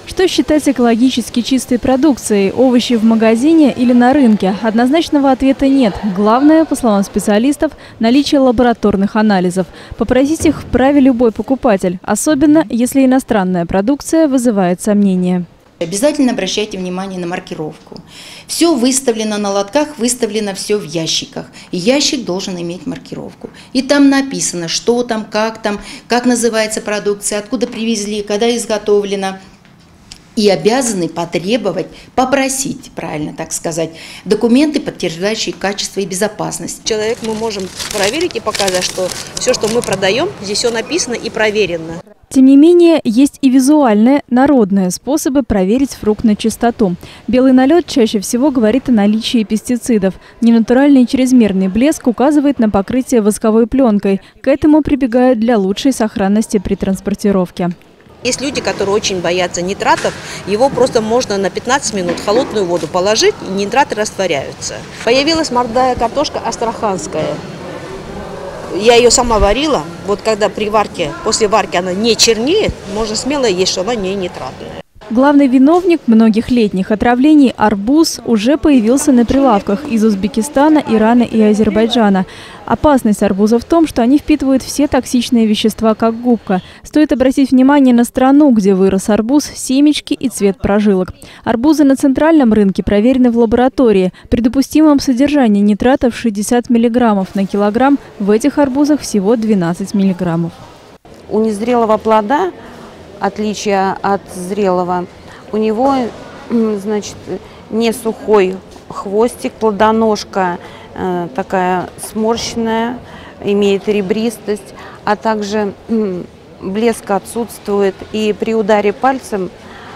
Что считать экологически чистой продукцией? Овощи в магазине или на рынке? Однозначного ответа нет. Главное, по словам специалистов, наличие лабораторных анализов. Попросить их вправе любой покупатель, особенно если иностранная продукция вызывает сомнения. Обязательно обращайте внимание на маркировку. Все выставлено на лотках, выставлено все в ящиках. И ящик должен иметь маркировку. И там написано, что там, как называется продукция, откуда привезли, когда изготовлена. И обязаны потребовать, попросить, правильно так сказать, документы, подтверждающие качество и безопасность. Человек мы можем проверить и показать, что все, что мы продаем, здесь все написано и проверено. Тем не менее, есть и визуальные, народные способы проверить фрукт на чистоту. Белый налет чаще всего говорит о наличии пестицидов. Ненатуральный чрезмерный блеск указывает на покрытие восковой пленкой. К этому прибегают для лучшей сохранности при транспортировке. Есть люди, которые очень боятся нитратов, его просто можно на 15 минут в холодную воду положить, и нитраты растворяются. Появилась молодая картошка астраханская. Я ее сама варила, вот когда при варке, после варки она не чернеет, можно смело есть, что она не нитратная. Главный виновник многих летних отравлений – арбуз – уже появился на прилавках из Узбекистана, Ирана и Азербайджана. Опасность арбуза в том, что они впитывают все токсичные вещества, как губка. Стоит обратить внимание на страну, где вырос арбуз, семечки и цвет прожилок. Арбузы на центральном рынке проверены в лаборатории. При допустимом содержании нитратов 60 мг на килограмм, в этих арбузах всего 12 мг. У незрелого плода, отличие от зрелого, у него, значит, не сухой хвостик, плодоножка такая сморщенная, имеет ребристость, а также блеск отсутствует. И при ударе пальцем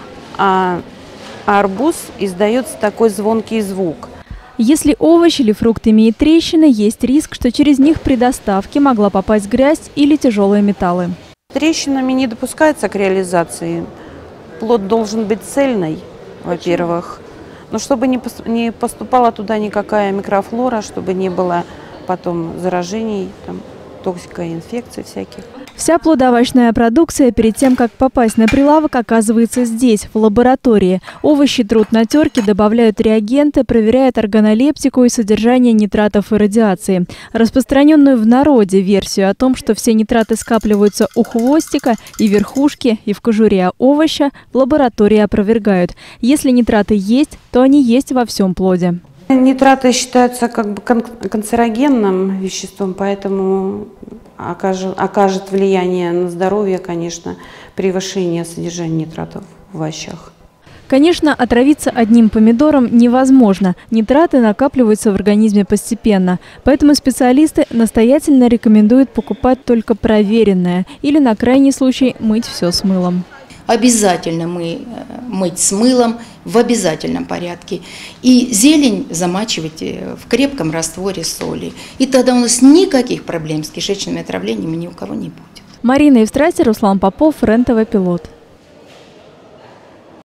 арбуз издается такой звонкий звук. Если овощ или фрукт имеет трещины, есть риск, что через них при доставке могла попасть грязь или тяжелые металлы. Трещинами не допускается к реализации. Плод должен быть цельный, во-первых. Но чтобы не поступала туда никакая микрофлора, чтобы не было потом заражений, токсика, инфекций всяких. Вся плодоовощная продукция перед тем, как попасть на прилавок, оказывается здесь, в лаборатории. Овощи трут на терке, добавляют реагенты, проверяют органолептику и содержание нитратов и радиации. Распространенную в народе версию о том, что все нитраты скапливаются у хвостика и верхушки, и в кожуре овоща, в лаборатории опровергают. Если нитраты есть, то они есть во всем плоде. Нитраты считаются как бы канцерогенным веществом, поэтому окажет влияние на здоровье, конечно, превышение содержания нитратов в овощах. Конечно, отравиться одним помидором невозможно. Нитраты накапливаются в организме постепенно. Поэтому специалисты настоятельно рекомендуют покупать только проверенное или на крайний случай мыть все с мылом. Обязательно мыть с мылом в обязательном порядке. И зелень замачивать в крепком растворе соли. И тогда у нас никаких проблем с кишечными отравлениями ни у кого не будет. Марина Евстратия, Руслан Попов, РЕН-ТВ Пилот.